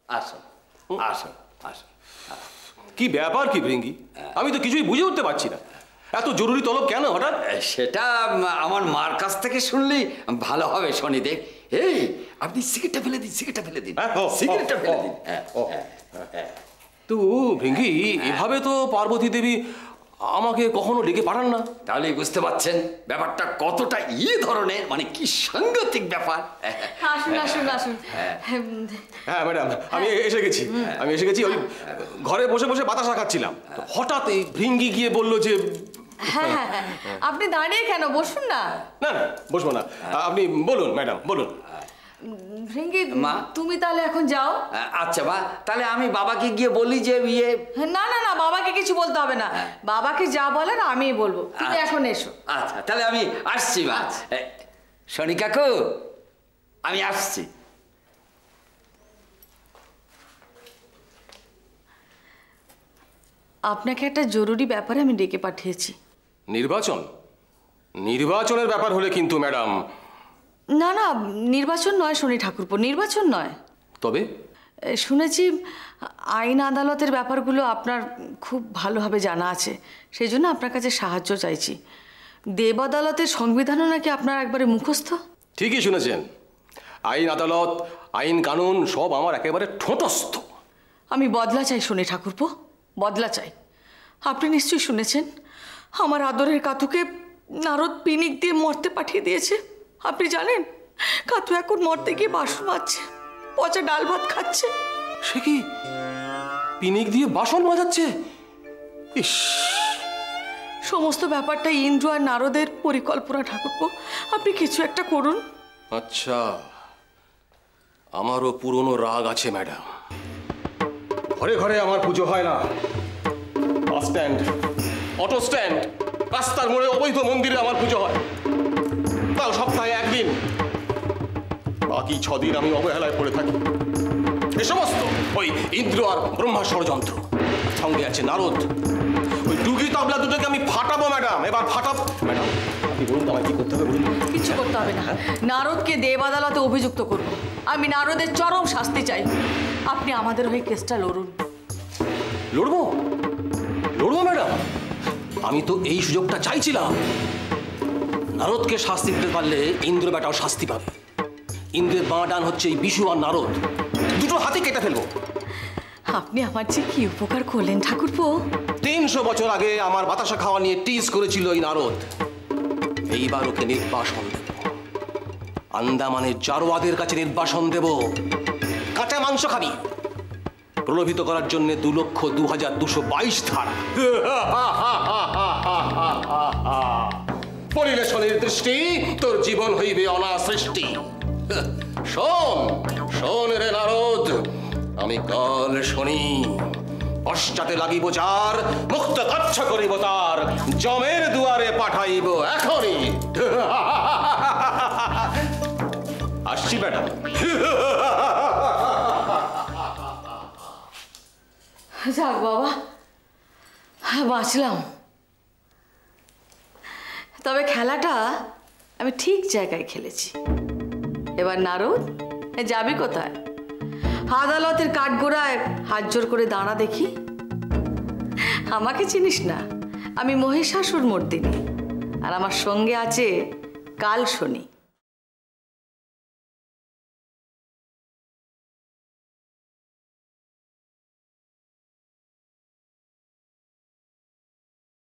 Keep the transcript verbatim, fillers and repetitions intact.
আসুন আসুন আসুন। কি ব্যাপার কি ভৃঙ্গি? আমি তো কিছুই বুঝে উঠতে পারছি না, এত জরুরি তলব কেন হঠাৎ? সেটা আমার মার কাছ থেকে শুনলেই ভালো হবে শনিদেব। এই আপনি সিগারেটটা ফেলে দিন, সিগারেটটা ফেলে দিন, সিগারেটটা ফেলে দিন। তো ভৃঙ্গি, এভাবে তো পার্বতী দেবী আমাকে কখনো ডেকে পাঠান না। তাহলেই বুঝতে পারছেন ব্যাপারটা কতটা ই ধরনের, মানে কি সাংঘাতিক ব্যাপার। আসুন আসুন আসুন। হ্যাঁ ম্যাডাম, আমি এসে গেছি, আমি এসে গেছি। ওই ঘরে বসে বসে বাতাসা খাচ্ছিলাম, হঠাৎ এই ভৃঙ্গি গিয়ে বললো যে হ্যাঁ হ্যাঁ হ্যাঁ, আপনি দাঁড়িয়ে কেন, বসুন না। না না বসবো না, আপনি বলুন ম্যাডাম বলুন। ভৃঙ্গি মা, তুমি তাহলে এখন যাও। আচ্ছা মা, তাহলে আমি বাবাকে গিয়ে বলি যে ইয়ে। না না না, বাবাকে কিছু বলতে হবে না, বাবাকে যা বলেন আমিই বলবো। তুমি এখন এসো। আচ্ছা তাহলে আমি আসছি মা। শনি কাকু, আমি আসছি। আপনাকে একটা জরুরি ব্যাপারে আমি ডেকে পাঠিয়েছি। নির্বাচন? নির্বাচনের ব্যাপার হলে কিন্তু ম্যাডাম। না না, নির্বাচন নয় শনি ঠাকুরপো, নির্বাচন নয়। তবে শুনেছি আইন আদালতের ব্যাপারগুলো আপনার খুব ভালোভাবে জানা আছে, সেই জন্য আপনার কাছে সাহায্য চাইছি। দেব আদালতের সংবিধানও নাকি আপনার একবারে মুখস্থ। ঠিকই শুনেছেন, আইন আদালত আইন কানুন সব আমার একেবারে ঠোঁটস্থ। আমি বদলা চাই শনি ঠাকুরপো, বদলা চাই। আপনি নিশ্চয়ই শুনেছেন আমার আদরের কাতুকে নারদ পিনিক দিয়ে মরতে পাঠিয়ে দিয়েছে। আপনি জানেন কাতু এখন মরতে গিয়ে বাসন মাজছে, পচা ডাল ভাত খাচ্ছে। সে কি পিনিক দিয়ে বাসন মাজাচ্ছে? ইস, সমস্ত ব্যাপারটা ইন্দ্র আর নারদের পরিকল্পনা ঠাকুরপো, আপনি কিছু একটা করুন। আচ্ছা, আমারও পুরনো রাগ আছে ম্যাডাম। ঘরে ঘরে আমার পুজো হয় না, বাস স্ট্যান্ড, অটো স্ট্যান্ড, রাস্তার মোড়ে অবৈধ মন্দিরে আমার পুজো হয়, তাও সপ্তাহে একদিন। বাকি ছদিন আমি অবহেলায় পড়ে থাকি। এ সমস্ত ওই ইন্দ্র আর ব্রহ্মার ষড়যন্ত্র, সঙ্গে আছে নারদ। ওই ডুগি তবলা দুটোকে আমি ফাটাবো ম্যাডাম, এবার ফাটাবো। ম্যাডাম আপনি বলুন তো আমায় কি করতে হবে বলুন। কিছু করতে হবে না, নারদকে দেব আদালতে অভিযুক্ত করব। আমি নারদের চরম শাস্তি চাই। আপনি আমাদের হয়ে কেসটা লড়ুন। লড়বো লড়বো ম্যাডাম, আমি তো এই সুযোগটা চাইছিলাম। নারদকে শাস্তি দিতে পারলে ইন্দ্র বেটাও শাস্তি পাবে। ইন্দ্রের বাঁ ডান হচ্ছে এই বিশু আর নারদ, দুটো হাতে কেটে ফেলবো। আপনি আমার যে কি উপকার করলেন ঠাকুরপো। তিনশো বছর আগে আমার বাতাসা খাওয়া নিয়ে টিজ করেছিল এই নারদ। এইবার ওকে নির্বাসন দেব, আন্দামানের জারোয়াদের কাছে নির্বাসন দেব। কাঁচা মাংস খাবি, প্রলোভিত করার জন্য দু লক্ষ দু হাজার দুশো বাইশ ধারা। পরিবেশনের দৃষ্টি তোর জীবন হইবে অনাসৃষ্টি। শোন শোন রে নারদ, আমি কাল শনি, পশ্চাতে লাগিব যার, মুক্ত কাচ্ছ করিব তার, জমের দুয়ারে পাঠাইব এখনই। আসছি ম্যাডাম। যাক বাবা, বাঁচলাম। তবে খেলাটা আমি ঠিক জায়গায় খেলেছি। এবার নারদ যাবি কোথায়? আদালতের কাঠগোড়ায় হাত জোর করে দাঁড়া দেখি। আমাকে চিনিস না, আমি মহিষাসুর মর্দিনী, আর আমার সঙ্গে আছে কাল শনি।